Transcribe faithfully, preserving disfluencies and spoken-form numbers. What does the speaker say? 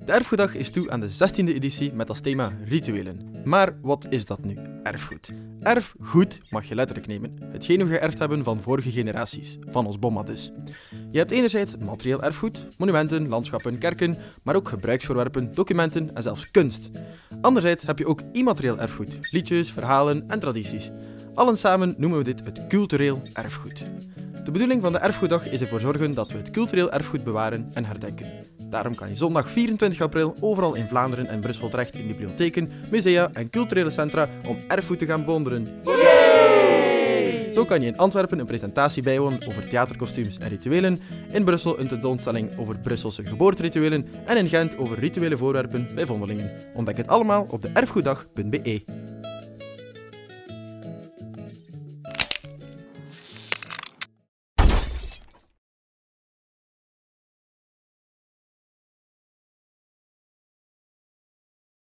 De Erfgoeddag is toe aan de zestiende editie met als thema rituelen. Maar wat is dat nu, erfgoed? Erfgoed mag je letterlijk nemen. Hetgeen we geërfd hebben van vorige generaties, van ons bomma dus. Je hebt enerzijds materieel erfgoed, monumenten, landschappen, kerken, maar ook gebruiksvoorwerpen, documenten en zelfs kunst. Anderzijds heb je ook immaterieel erfgoed, liedjes, verhalen en tradities. Allen samen noemen we dit het cultureel erfgoed. De bedoeling van de Erfgoeddag is ervoor zorgen dat we het cultureel erfgoed bewaren en herdenken. Daarom kan je zondag vierentwintig april overal in Vlaanderen en Brussel terecht in bibliotheken, musea en culturele centra om erfgoed te gaan bewonderen. Yay! Zo kan je in Antwerpen een presentatie bijwonen over theaterkostuums en rituelen, in Brussel een tentoonstelling over Brusselse geboorterituelen en in Gent over rituele voorwerpen bij vondelingen. Ontdek het allemaal op de erfgoeddag punt be.